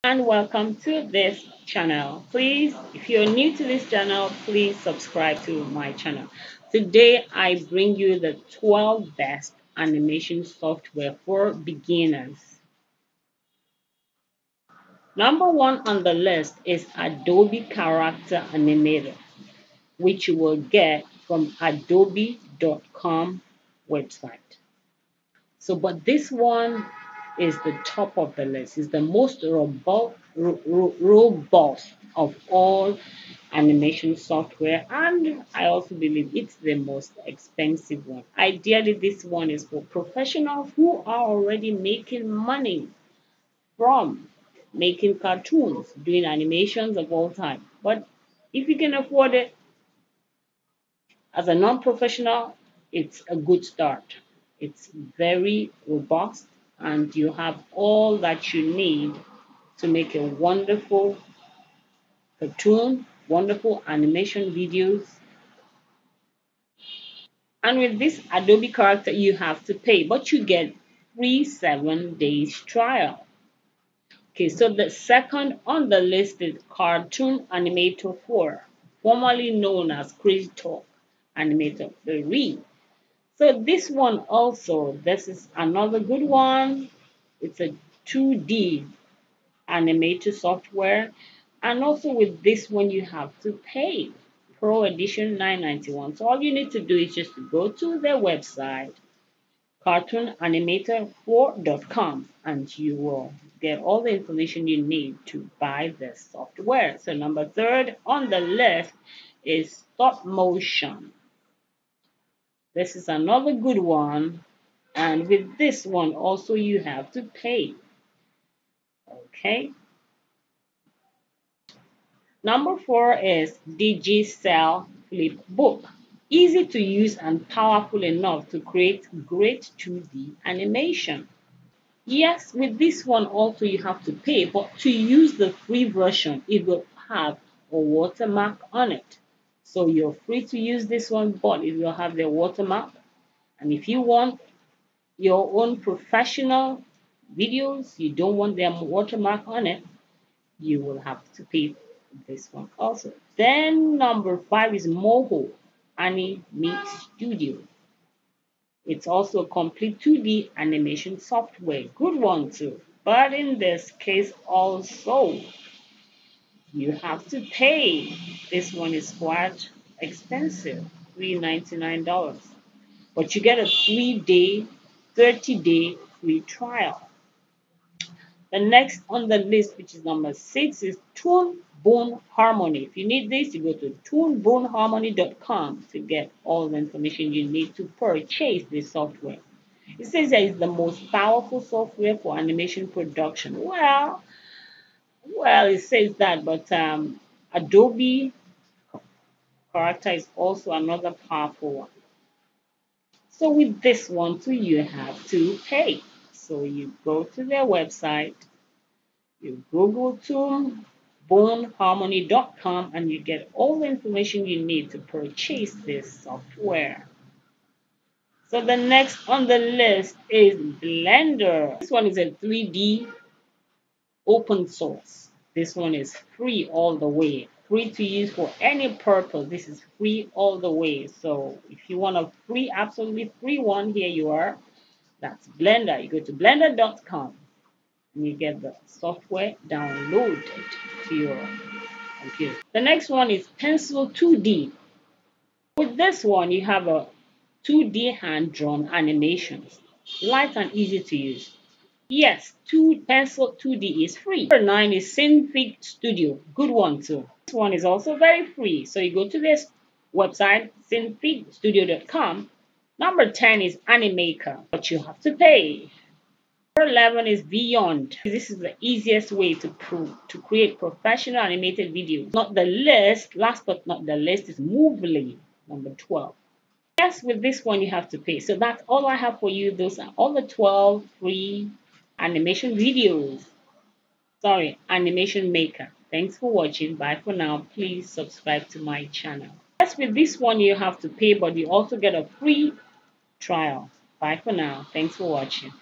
And welcome to this channel. Please, if you're new to this channel, please subscribe to my channel. Today I bring you the 12 best animation software for beginners. Number one on the list is Adobe Character Animator, which you will get from adobe.com website. But this one is the top of the list. It's the most robust of all animation software, and I also believe it's the most expensive one. Ideally, this one is for professionals who are already making money from making cartoons, doing animations of all time. But if you can afford it as a non-professional, it's a good start. It's very robust and you have all that you need to make a wonderful cartoon, wonderful animation videos. And with this Adobe Character, you have to pay, but you get free 7 days trial. Okay, so the second on the list is Cartoon Animator 4, formerly known as Crazy Talk Animator 3. So this one also, this is another good one. It's a 2D animator software. And also with this one, you have to pay. Pro Edition $9.91. So all you need to do is just to go to their website, cartoonanimator4.com, and you will get all the information you need to buy this software. So number third on the list is Stop Motion. This is another good one. And with this one also you have to pay. Okay. Number four is Digicel Flipbook. Easy to use and powerful enough to create great 2D animation. Yes, with this one also you have to pay, but to use the free version, it will have a watermark on it. So you're free to use this one, but it will have the watermark. And if you want your own professional videos, you don't want their watermark on it, you will have to pay this one also. Then number five is Moho Animate Studio. It's also a complete 2D animation software. Good one too. But in this case also, you have to pay. This one is quite expensive, $399. But you get a 3-day, 30-day free trial. The next on the list, which is number six, is Toon Bone Harmony. If you need this, you go to toonboneharmony.com to get all the information you need to purchase this software. It says that it's the most powerful software for animation production. Well, it says that, but Adobe Character is also another powerful one. So with this one too, you have to pay. So you go to their website, you Google toonboneharmony.com, and you get all the information you need to purchase this software. So the next on the list is Blender. This one is a 3D open source. This one is free all the way. Free to use for any purpose. This is free all the way. So if you want a free, absolutely free one, here you are. That's Blender. You go to blender.com and you get the software downloaded to your computer. The next one is Pencil 2D. With this one, you have a 2D hand-drawn animations, light and easy to use. Yes, Pencil 2D is free. Number 9 is Synfig Studio. Good one too. This one is also very free. So you go to this website, synfigstudio.com. Number 10 is Animaker, but you have to pay. Number 11 is Beyond. This is the easiest way to create professional animated videos. Not the least, last but not the least, is Movely, number 12. Yes, with this one you have to pay. So that's all I have for you. Those are all the 12 free animation videos. Sorry, Animation Maker. Thanks for watching. Bye for now. Please subscribe to my channel. Yes, with this one you have to pay, but you also get a free trial. Bye for now. Thanks for watching.